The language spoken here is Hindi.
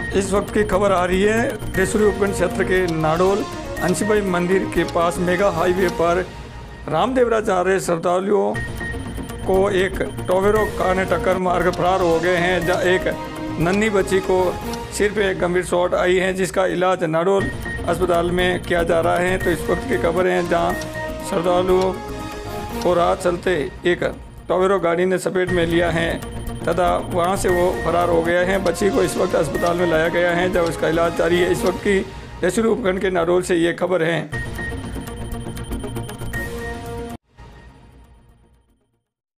इस वक्त की खबर आ रही है केसरी उपखंड क्षेत्र के नाडोल अंशीबाई मंदिर के पास मेगा हाईवे पर रामदेवरा जा रहे श्रद्धालुओं को एक टोवेरो कार ने टक्कर मारकर फरार हो गए हैं। जहां एक नन्ही बच्ची को सिर पे गंभीर चोट आई है, जिसका इलाज नाडोल अस्पताल में किया जा रहा है। तो इस वक्त की खबर है जहां श्रद्धालुओं को राह चलते एक टोवेरो गाड़ी ने चपेट में लिया है तथा वहां से वो फरार हो गया है। बच्ची को इस वक्त अस्पताल में लाया गया है जब उसका इलाज जारी है। इस वक्त की केसरी उपखंड के नाडोल से ये खबर है।